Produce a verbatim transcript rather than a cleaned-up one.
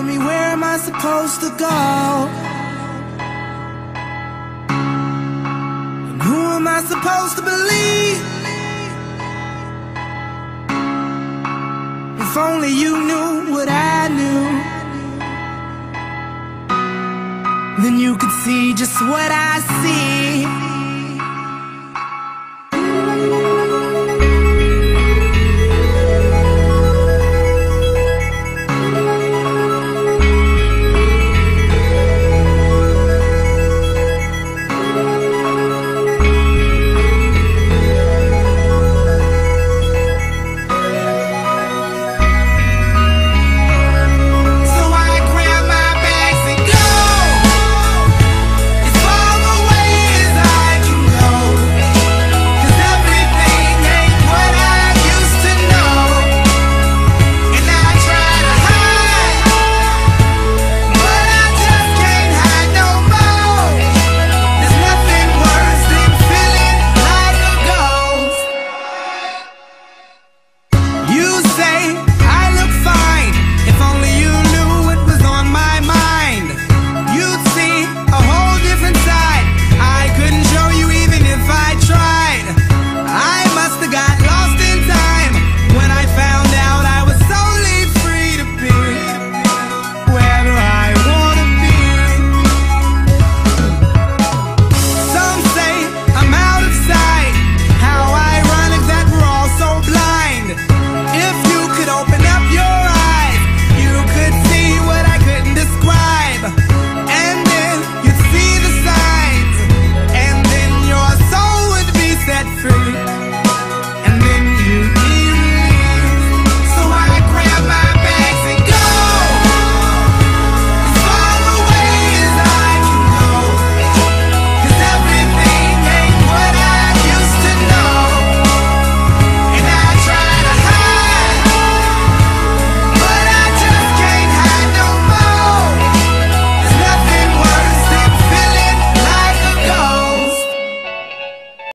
me, where am I supposed to go? And who am I supposed to believe? If only you knew what I knew, then you could see just what I see.